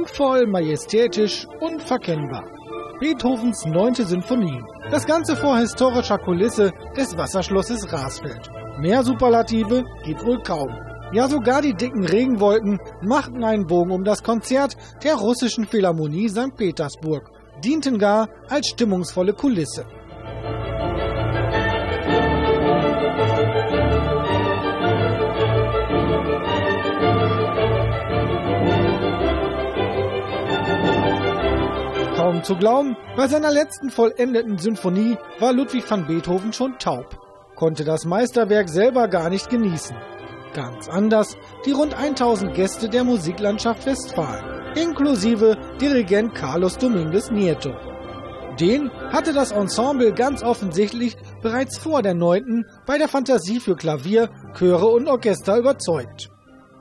Prunkvoll, majestätisch, unverkennbar. Beethovens 9. Sinfonie. Das Ganze vor historischer Kulisse des Wasserschlosses Rasfeld. Mehr Superlative geht wohl kaum. Ja, sogar die dicken Regenwolken machten einen Bogen um das Konzert der russischen Philharmonie St. Petersburg, dienten gar als stimmungsvolle Kulisse. Kaum zu glauben, bei seiner letzten vollendeten Sinfonie war Ludwig van Beethoven schon taub, konnte das Meisterwerk selber gar nicht genießen. Ganz anders die rund 1000 Gäste der Musiklandschaft Westfalen, inklusive Dirigent Carlos Domínguez Nieto. Den hatte das Ensemble ganz offensichtlich bereits vor der 9. bei der Fantasie für Klavier, Chöre und Orchester überzeugt.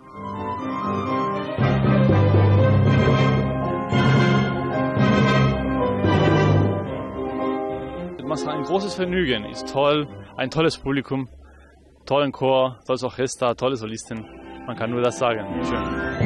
Es war ein großes Vergnügen, ist toll, ein tolles Publikum, tollen Chor, tolles Orchester, tolle Solistin. Man kann nur das sagen. Schön.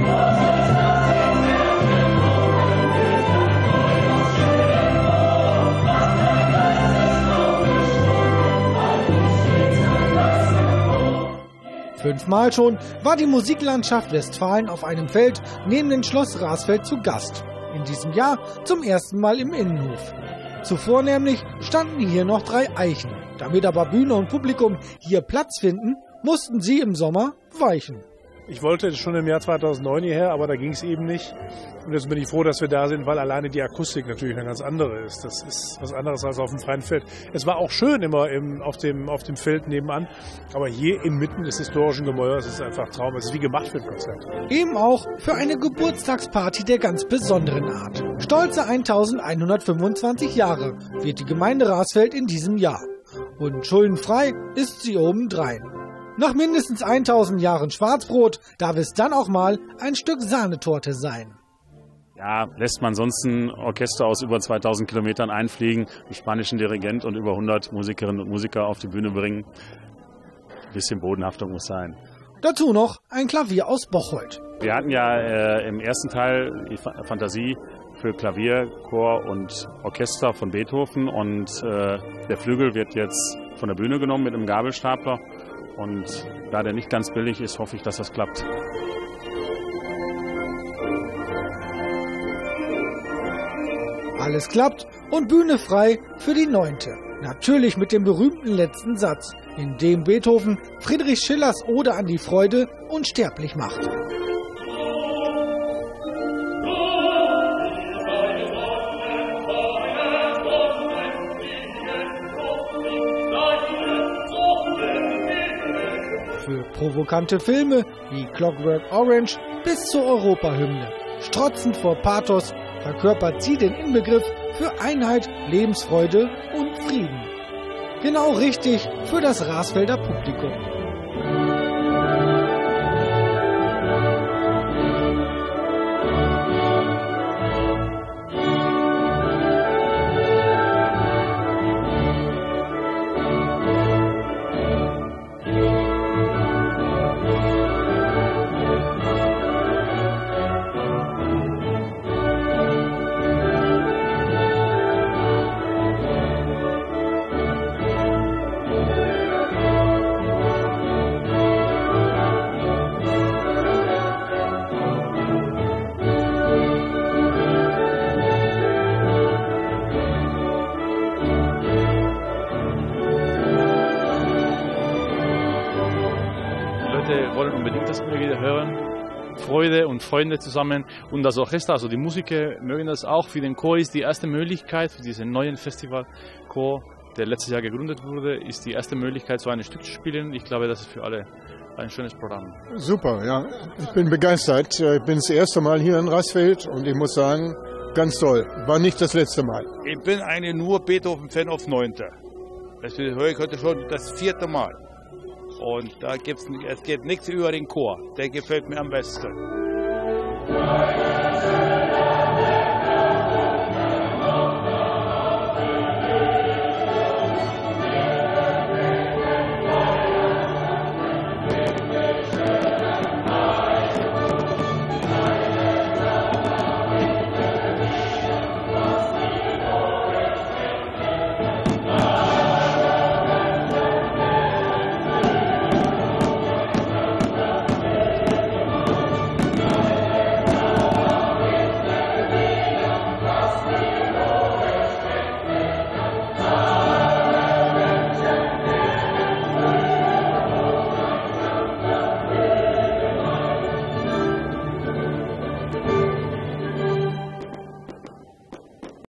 Fünfmal schon war die Musiklandschaft Westfalen auf einem Feld neben dem Schloss Rasfeld zu Gast. In diesem Jahr zum ersten Mal im Innenhof. Zuvor nämlich standen hier noch 3 Eichen. Damit aber Bühne und Publikum hier Platz finden, mussten sie im Sommer weichen. Ich wollte schon im Jahr 2009 hierher, aber da ging es eben nicht. Und jetzt bin ich froh, dass wir da sind, weil alleine die Akustik natürlich eine ganz andere ist. Das ist was anderes als auf dem freien Feld. Es war auch schön immer auf dem Feld nebenan, aber hier inmitten des historischen Gemäuers ist es einfach Traum. Es ist wie gemacht für ein Konzert. Eben auch für eine Geburtstagsparty der ganz besonderen Art. Stolze 1125 Jahre wird die Gemeinde Rasfeld in diesem Jahr. Und schuldenfrei ist sie obendrein. Nach mindestens 1000 Jahren Schwarzbrot darf es dann auch mal ein Stück Sahnetorte sein. Ja, lässt man sonst ein Orchester aus über 2000 Kilometern einfliegen, einen spanischen Dirigent und über 100 Musikerinnen und Musiker auf die Bühne bringen. Ein bisschen Bodenhaftung muss sein. Dazu noch ein Klavier aus Bocholt. Wir hatten ja im ersten Teil die Fantasie für Klavier, Chor und Orchester von Beethoven und der Flügel wird jetzt von der Bühne genommen mit einem Gabelstapler. Und da der nicht ganz billig ist, hoffe ich, dass das klappt. Alles klappt und Bühne frei für die 9. Natürlich mit dem berühmten letzten Satz, in dem Beethoven Friedrich Schillers Ode an die Freude unsterblich macht. Für provokante Filme wie Clockwork Orange bis zur Europahymne, strotzend vor Pathos, verkörpert sie den Inbegriff für Einheit, Lebensfreude und Frieden. Genau richtig für das Rasfelder Publikum. Wollen unbedingt das immer wieder hören. Freude und Freunde zusammen und das Orchester, also die Musiker mögen das auch. Für den Chor ist die erste Möglichkeit, für diesen neuen Festivalchor, der letztes Jahr gegründet wurde, ist die erste Möglichkeit, so ein Stück zu spielen. Ich glaube, das ist für alle ein schönes Programm. Super, ja. Ich bin begeistert. Ich bin das erste Mal hier in Rasfeld und ich muss sagen, ganz toll. War nicht das letzte Mal. Ich bin eine nur Beethoven-Fan auf 9. Das höre ich heute schon das 4. Mal. Und es geht nichts über den Chor. Der gefällt mir am besten.